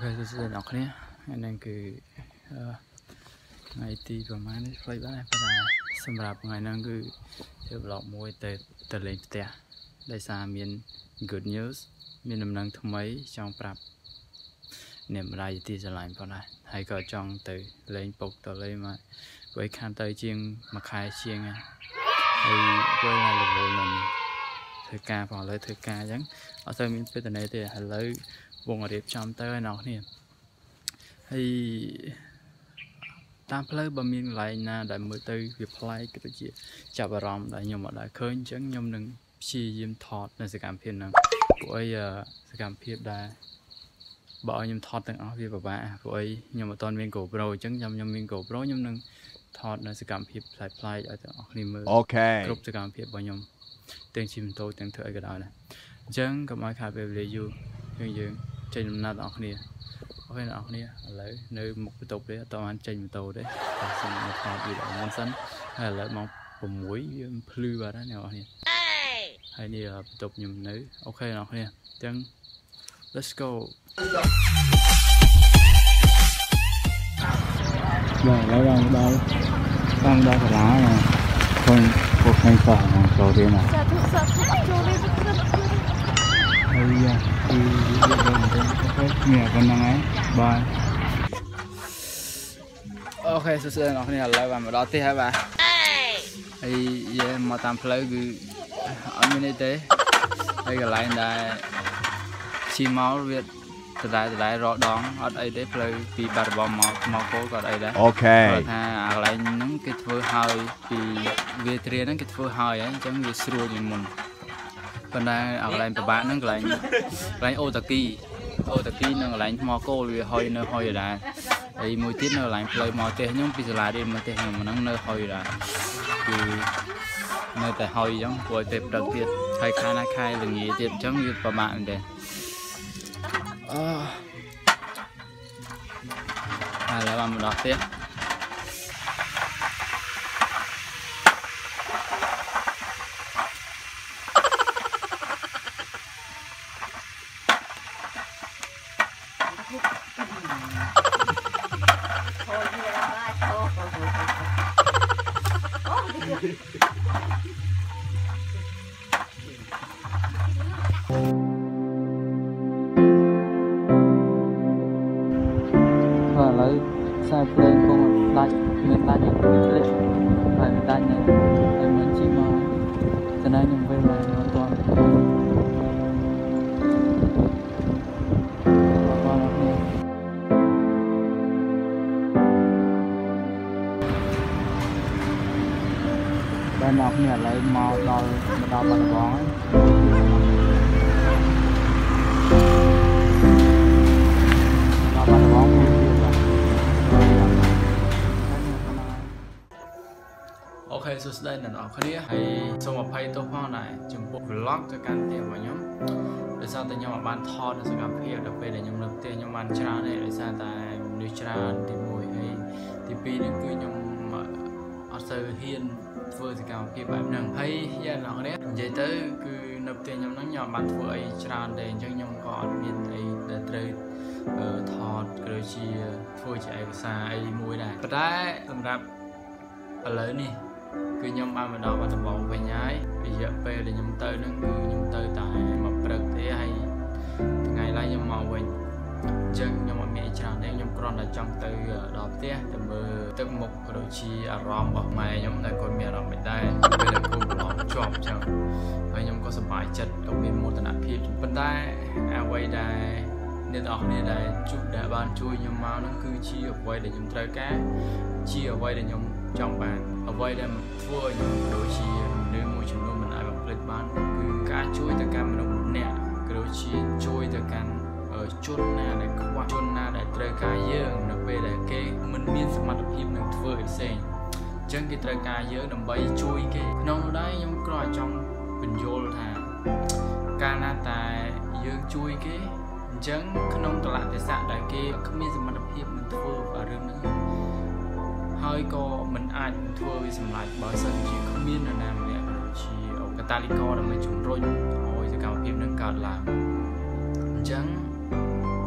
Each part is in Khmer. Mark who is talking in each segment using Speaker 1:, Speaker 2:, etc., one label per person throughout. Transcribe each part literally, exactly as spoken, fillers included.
Speaker 1: tôi sẽ đọc nè, anh đang cứ ngày tíประมาณนี้ไฟบ้านก็ได้สำหรับไงนั่งคือเดี๋ยวเรามวยเตะเตะเล่นเตะได้สามีน good news มีน้ำนังทำไมจองปรับเนี่ยมาได้ที่จะไล่พอได้ให้ก็จองเตะเล่นปกต่อเลยมาไว้ข้ามเตะเชียงมาขายเชียงไงไอ้ไว้ในระบบนั้นเธอกาพอเลยเธอกาจังเอาเธอมีเป็นตัวไหนเตะให้เลยวงอดีตจอมเตะนอกเนี่ยให้ตามเพลย์บะมีไหลนาได้มือตือวิพไลก็จะจับอารมณ์ได้ยมได้เคยจังยมหนึ่งชียิมทอดในสกัมเพียนนั้นผู้ไอ้สกัมเพียบได้บ่อยมทอดตั้งเอาพี่ป้าผู้ไอ้ยมตอนเวียนโกโปรจังยมยมเวียนโกโปรยมหนึ่งทอดในสกัมเพียบสายพลายเอาแต่ออกในมือครบสกัมเพียบบ่ยมเตียงชิมโตเตียงเถยก็ได้นะจังกับไม้ขาไปเลยอยู่ยังยังใจน้ำหนักออกเนี่ยโอเคออกเนี่ยเลยในหมกตกđấyตอนใจมันโตđấyแต่สิ่งมันทอดอยู่แบบมันสั้นhay là mongผมมุ้ยพลื้อได้เนี่ยเนี่ยให้นี่ตกยุ่มนึกโอเคเนาะเนี่ยจัง let's go rồi lấy ra đây tăng ra cái lá này không có thanh phở cầu đi này đây đi đi đi nghe con năng ấy bye ok sơ sơ nó này là vào đó tiếp hả bà thì mà tạm lấy cứ ở bên đây thế đây cái lại đây chi máu việt từ đây từ đây rõ đón ở đây đấy lấy vì bà bom máu máu cố ở đây đấy ok ha lại những cái phơi hơi vì về tre những cái phơi hơi ấy chẳng như sưu như mình bên đây ở lại bạn nó lại lại ô tạc kỳ ô tạc kỳ nó lại máu cố vì hơi nơi hơi ở đâyไอ้มวยติดเนอหลังเลยมอเตะย่อมพิจารณาดีมาเตะมันนั่งเนอหอยละคือเนอแต่หอยย่อมปวดเตะประเภทใครคายนักใครหรืองี้เจ็บจังอยู่ประมาณเดียอ่าแล้วมันดอกเตะvà lấy sai play con lại miền lại những cái lệ phải đại này em muốn chim mà cho nên những về là hoàn toàn bên nóc này lấy màu đỏ đỏ bằng bóngโอเคสุดท้ายนั่นออกคดีให้ส่งมาให้ตัวพ่อหน่อยจุ่มปุ๊บล็อกจากการเตรียมไว้ย้อมโดยสารแต่ย้อมบ้านทอดในสกัดเพียบแต่เป็นย้อมเริ่มเตรียมย้อมบ้านชราเนี่ยโดยสารแต่นิชราที่มวยให้ที่ปีนี้คือย้อมอัศเฮียนเฟื่องสกัดเพียบแบบหนึ่งให้ยันหลังเนี้ยใหญ่เต้คือนับเตรียมย้อมนั่งย้อมบ้านเฟื่องชราเดินจังย้อมก่อนมีไอ้เดินเตยทอดกระชีเฟื่องใจภาษาไอ้มวยได้แต่ได้สำหรับอะไรนี่คือnhom ba mình đào vào tập bóng về nhái bây giờ về để nhom tơi nó cứ nhom tơi tại mà bật thế hay ngày nay nhom màu về chân nhom mà mẹ chàng đấy nhom con là trong tơi đào thế từ mưa từ một đôi chi arom bọc mày nhom này con mẹ làm mình đây bây giờ cô bỏ chọp chẳngហើយខ្ញុំក៏សប្បាយចិត្តក៏មានមោទនភាពប៉ុន្តែអ្វីដែលអ្នកទាំងអស់គ្នាដែលជួបដែលបានជួយខ្ញុំមកនោះគឺជាអ្វីដែលខ្ញុំត្រូវការជាអ្វីដែលខ្ញុំចង់បានអ្វីដែលធ្វើឲ្យខ្ញុំដូចជានៅមួយចំនួនមិនអាចបំភ្លេចបានគឺការជួយទៅកាន់មនុស្សម្នាក់ក៏ដូចជាជួយទៅកាន់ជនណាដែលខ្វះជនណាដែលត្រូវការយើងនៅពេលដែលគេមិនមានសមត្ថភាពនឹងធ្វើឲ្យផ្សេងអញ្ចឹងគេត្រូវការយើងដើម្បីជួយគេក្នុងនោះដែរខ្ញុំគ្រាន់តែចង់បញ្យល់ថាកាលណាតែយើងជួយគេអញ្ចឹងក្នុងកលៈទេសៈដែលគេគ្មានសមត្ថភាពនឹងធ្វើរឿងហ្នឹងហើយក៏មិនអាចធ្វើវាសម្រេចបើសិនជាគ្មាននរណាម្នាក់ជាកតាលីករដើម្បីជំរុញឲ្យសកម្មភាពនឹងកើតឡើងអញ្ចឹង ไป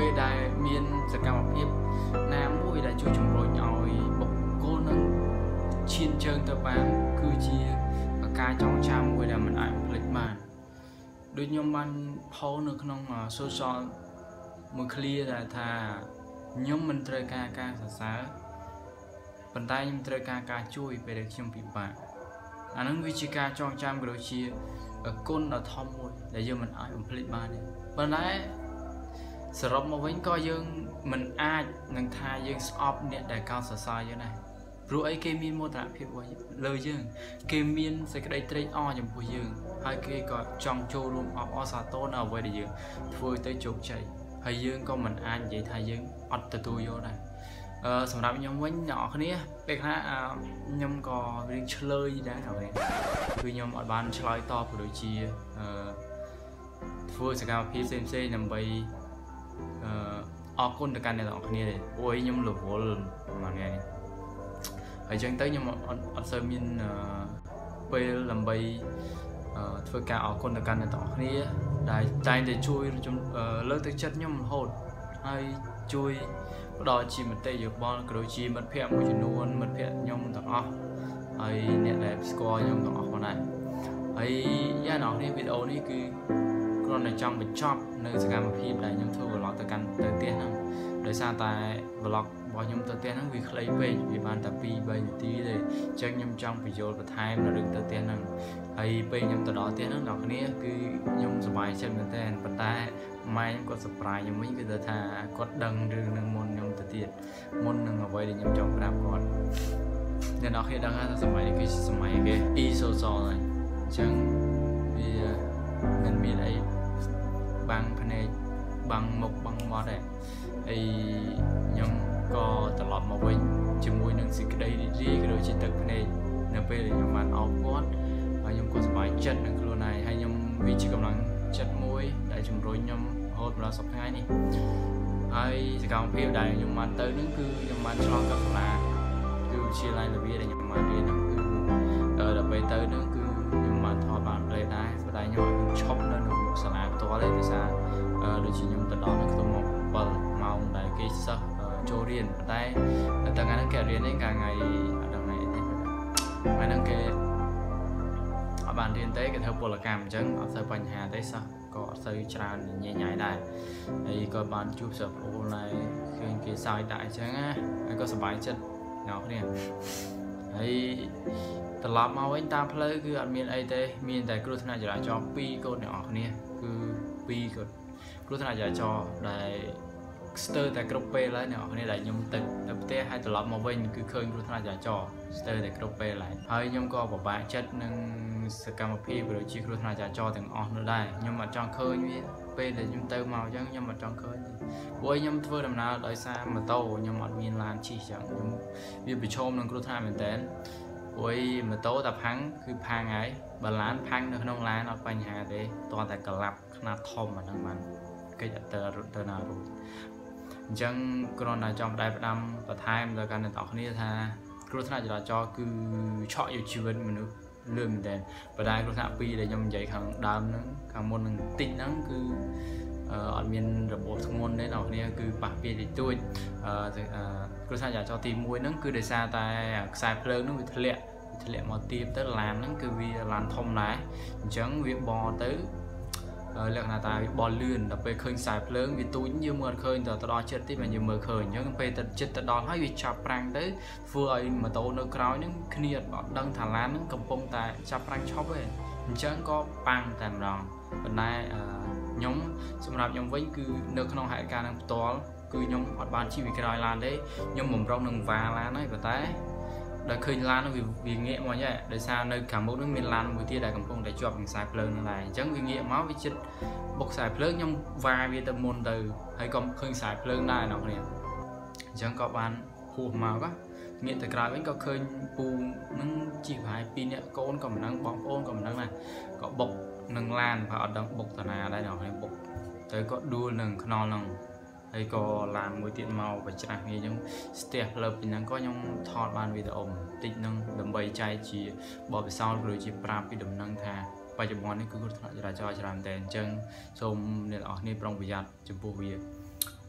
Speaker 1: ពេលដែលមានសកម្មភាពណាមួយដែលជួយជំរុញឲ្យបុគ្គលនឹងឈានជើងទៅបានគឺជាការចងចាំមួយដែលមិនអាចភ្លេចបានដូចខ្ញុំបានផុសនៅក្នុង social មួយ clear ដែលថាខ្ញុំមិនត្រូវការការសរសើរប៉ុន្តែខ្ញុំត្រូវការការជួយពេលដែលខ្ញុំពិបាកអានឹងវាជាការចងចាំក៏ដូចជាគុណដ៏ធំមួយដែលយើងមិនអាចបំភ្លេចបានទេប៉ុន្តែសរុបមកវិញក៏យើងមិនអាចនឹងថាយើងស្អប់អ្នកដែលកោតសរសើរយើងដែរព្រោះអីគេមានមោទនភាពលើយើងគេមានសេចក្តីត្រេកអរចំពោះយើងហើយគេក៏ចង់ចូលរួមអបអរសាទរនៅអ្វីដែលយើងធ្វើទៅជោគជ័យហើយយើងក៏មិនអាចនិយាយថាយើងអត់ទទួលយកដែរអឺសម្រាប់ខ្ញុំវិញអ្នកនរគ្នាពេលខ្លះខ្ញុំក៏រៀងឆ្លើយដែរហើយគឺខ្ញុំអត់បានឆ្លើយតបក៏ដូចជាអឺធ្វើសកម្មភាពផ្សេងផ្សេងដើម្បីអឺអរគុណទៅកាន់អ្នកនរគ្នាទេព្រោះខ្ញុំរវល់មកថ្ងៃនេះហើយចឹងទៅខ្ញុំអត់អត់សូវមានពេលដើម្បីធ្វើការអរគុណទៅកាន់អ្នកនរគ្នាដែលតែងតែជួយលើកទឹកចិត្តខ្ញុំរហូតហើយជួយផ្ដល់ជាមតិយោបល់ក៏ដូចជាមិត្តភ័ក្តិមួយចំនួនមិត្តភ័ក្តិខ្ញុំទាំងអស់ហើយអ្នកដែលស្គាល់ខ្ញុំទាំងអស់ផងដែរហើយយ៉ាងណានេះវីដេអូនេះគឺគ្រាន់តែចង់បញ្ចប់នៅសកម្មភាពដែលខ្ញុំធ្វើ vlog ទៅកាន់ទៅផ្ទះហ្នឹងដោយសារតែ vlog របស់ខ្ញុំទៅផ្ទះហ្នឹងវាខ្លីពេកវាបានតែពីរបីនាទីទេអញ្ចឹងខ្ញុំចង់បញ្យល់បន្ថែមនៅរឿងទៅផ្ទះហ្នឹងហើយពេលខ្ញុំទៅដល់ផ្ទះហ្នឹងអ្នកគ្នាគឺខ្ញុំសប្បាយចិត្តមែនតើប៉ុន្តែម៉ែខ្ញុំគាត់ surprise ខ្ញុំវិញគឺថាគាត់ដឹងរឿងនឹងមុនខ្ញុំទៅទៀតមុននឹងអ្វីដែលខ្ញុំចង់ប្រាប់គាត់អ្នកនរគ្នាដឹងថាសម័យនេះគឺសម័យគេ e social ហើយអញ្ចឹងវាមិនមានអីបាំងភ្នែកបាំងមុខបាំងមាត់ទេហើយខ្ញុំក៏ត្រឡប់មកវិញជាមួយនឹងសេចក្តីរីករាយក៏ដូចជាទឹកភ្នែកនៅពេលដែលខ្ញុំបានអោបគាត់ហើយខ្ញុំក៏សប្បាយចិត្តនឹងខ្លួនឯងហើយខ្ញុំវាជាកម្លាំងចិត្តមួយដែលជំរុញខ្ញុំរហូតដល់សប្តាហ៍នេះហើយសកម្មភាពដែលខ្ញុំបានទៅនឹងគឺខ្ញុំបានឆ្លងកាត់សាលាគឺវិទ្យាល័យរបៀបដែលខ្ញុំបានរៀនហ្នឹងគឺដល់ពេលទៅនឹងគឺខ្ញុំបានថតបានផ្លេដែរស្ដាយខ្ញុំឲ្យឈប់នៅក្នុងសាលាផ្ទាល់ទេដោយសារដូចជាខ្ញុំទៅដល់នៅក្នុងម៉ោងbảyម៉ោងដែលគេសិស្សចូលរៀនប៉ុន្តែតែថ្ងៃហ្នឹងគេរៀនទេកាលថ្ងៃអត់ថ្ងៃទេថ្ងៃហ្នឹងគេអត់បានរៀនទេគេធ្វើពលកម្មអញ្ចឹងអត់សូវបញ្ហាទេសិស្សក៏អត់សូវច្រើនញ៉ៃញ៉ៃដែរហើយក៏បានជួបសិស្សប្អូនហើយឃើញគេសើចដាក់អញ្ចឹងណាហើយក៏សប្បាយចិត្តអ្នកគ្នាហើយត្រឡប់មកវិញតាមផ្លូវគឺអត់មានអីទេមានតែគ្រោះថ្នាក់ចរាចរណ៍ពីរកូនអ្នកគ្នាគឺពីរកូនគ្រោះថ្នាក់ចរាចរណ៍ដែលស្ទើរតែគ្រប់ពេលហើយអ្នកគ្នាដែលខ្ញុំទៅទៅផ្ទះហើយត្រឡប់មកវិញគឺឃើញគ្រោះថ្នាក់ចរាចរណ៍ស្ទើរតែគ្រប់ពេលហើយហើយខ្ញុំក៏ពិបាកចិត្តនឹងសកម្មភាពក៏ដូចជាគ្រោះថ្នាក់ចរាចរណ៍ទាំងអស់នោះដែរខ្ញុំអត់ចង់ឃើញវាពេលដែលខ្ញុំទៅមកអញ្ចឹងខ្ញុំអត់ចង់ឃើញទេព្រោះខ្ញុំធ្វើដំណើរដោយសារម៉ូតូខ្ញុំអត់មានឡានជិះអញ្ចឹងខ្ញុំវាប្រឈមនឹងគ្រោះថ្នាក់មែនតើព្រោះម៉ូតូតែផាំងគឺផាំងហើយបើឡានផាំងនៅក្នុងឡានអត់បញ្ហាទេតោះតែក្លាប់ខ្នាតធំអាហ្នឹងបានកិច្ចអត់ទៅរត់ទៅណារួចអញ្ចឹងគ្រាន់តែចង់ផ្ដែផ្ដាំបន្ថែមដល់កាន់អ្នកនរគ្នាថាគ្រោះថ្នាក់ចរាចរណ៍គឺឆក់យកជីវិតមនុស្សលឿនមែនតើប៉ុន្តែគ្រោះថ្នាក់ពីរដែលខ្ញុំនិយាយខាងដើមហ្នឹងខាងមុននឹងតិចហ្នឹងគឺអត់មានរបបធ្ងន់ទេអ្នកនរគ្នាគឺប៉ះពាល់តិចតួចគ្រោះថ្នាក់ចរាចរណ៍ទីមួយហ្នឹងគឺដោយសារតែខ្សែភ្លើងហ្នឹងវាធ្លាក់ធ្លាក់មកទៀបទៅឡានហ្នឹងគឺវាឡានធំដែរអញ្ចឹងវាបរទៅលក្ខណៈថាវាបលលឿនដល់ពេលឃើញខ្សែភ្លើងវាទូចយើងមើលអត់ឃើញទៅដល់ចិត្តតិចមិនយើងមើលឃើញអញ្ចឹងពេលទៅចិត្តទៅដល់ហើយវាចាប់ប្រាំងទៅធ្វើឲ្យម៉ូតូនៅក្រោយហ្នឹងគ្នាអត់ដឹងថាឡានហ្នឹងកំពុងតែចាប់ប្រាំងឈប់ទេអញ្ចឹងក៏ប៉ាំងតែម្ដងប៉ុន្តែខ្ញុំសម្រាប់ខ្ញុំវិញគឺនៅក្នុងហេតុការណ៍ហ្នឹងផ្ទាល់គឺខ្ញុំអត់បានជិះពីក្រោយឡានទេខ្ញុំបំរុងនឹងវ៉ាឡានហើយប៉ុន្តែដល់ឃើញឡានហ្នឹងវាងាកមកដែរដោយសារនៅខាងមុខហ្នឹងមានឡានមួយទៀតដែលកំពុងតែជាប់នឹងខ្សែភ្លើងហ្នឹងដែរអញ្ចឹងវាងាកមកវាចិត្តបុកខ្សែភ្លើងខ្ញុំវ៉ាវាទៅមុនទៅហើយក៏ឃើញខ្សែភ្លើងដែរអ្នកគ្នាអញ្ចឹងក៏បានហួសមកងាកទៅក្រោយវិញក៏ឃើញពូហ្នឹងជិះប្រហែលពីរនាក់កូនក៏មិនដឹងបងប្អូនក៏មិនដឹងដែរក៏បុកនឹងឡានបើអត់ដឹងបុកតាណាដែរអ្នកគ្នាបុកទៅក៏ដួលនឹងខ្នល់ហ្នឹងហើយក៏ឡានមួយទៀតមកបច្ច្រាស់គ្នាអញ្ចឹងស្ទះផ្លូវពីហ្នឹងក៏ខ្ញុំថតបានវីដេអូបន្តិចហ្នឹងដើម្បីចែកជាបទពិសោធន៍ឬជាប្រាប់ពីដំណឹងថាបច្ចុប្បន្ននេះគឺគ្រោះថ្នាក់ចរាចរណ៍ច្រើនតែអញ្ចឹងសូមអ្នកនរគ្នាប្រុងប្រយ័ត្នចំពោះវាអ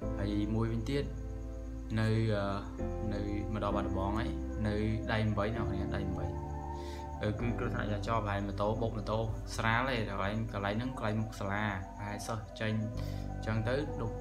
Speaker 1: hay mùi bên tiết nơi nơi mà đo bàn bóng ấy nơi đây mấy nào này đây mấy ừ, cứ cứ thằng cho bài mà tô bột mà tô xá này rồi anh còn lấy nắng lấy một xà hai sao tranh chẳng tới đục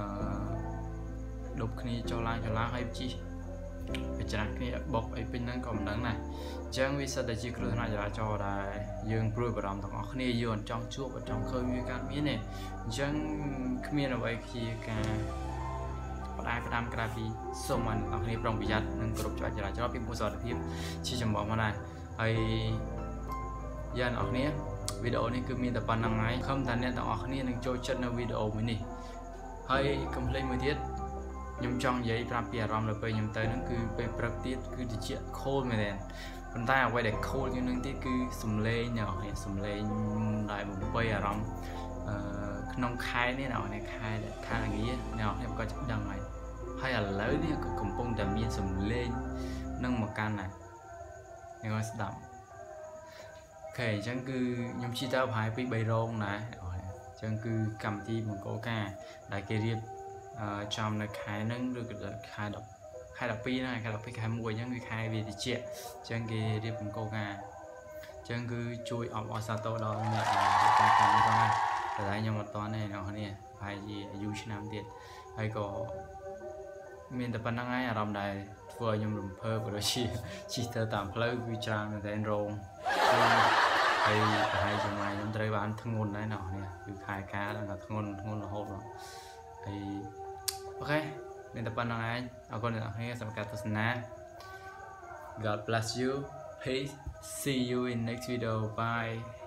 Speaker 1: đục khi cho lang cho lang hay chi bây giờ khi bọc ấy bênนั้นcòn đắng này chẳng vì sao để chỉ cứ thằng này cho là dương prui vào đồng thằng khi dương trong chuột và trong khơi như cái miếng này chẳng miếng là vậy khi cả ai phải làm cái gì xong mình ở khi trong bây giờ nên group cho anh cho biết một số tiếp chỉ chấm bỏ mà này hay giờ ở này video này cứ miễn tập bản năng ấy không thành nên ở này nên cho chân ở video mới nè hay complete mới tiết nhung trong giấy làm bìa rom là bây nhung tới nó cứ về practice cứ đi chuyện khô mà đèn bên tai ở quay để khô nhưng nó tiết cứ sum lên nhỏ này sum lên lại một bây ở rom nông khai này nào này khai để khai nghĩ nào em coi chắc đằng này hay là lớn đi có cùng bông đầm miên sum lên nâng một can này em coi đậm ok chẳng cứ nhung chi tao phải bị bày rong này chẳng cứ cầm thi một cổ ca đại kia riêng trong là khai nâng được khai đọc khai đọc pi này khai đọc pi khai mùi những người khai về thì chuyện chẳng kia riêng một cổ ca chẳng cứ chui ọc ở xa tô đó mẹ con con con này tại đây nhưng mà toán này nó nè phải gì du nam tiền hay có miền tập năng ấy ở đồng này vừa nhung lùm phơ của đôi chi chi thơ tạm phơi vi trang để anh rong hay hay trong này chúng tôi bán thằng ngôn đấy nào nè từ khai cá là thằng ngôn ngôn là hộp rồi hay ok miền tập năng ấy ở con này hay sắm cả tất na God bless you peace see you in next video bye.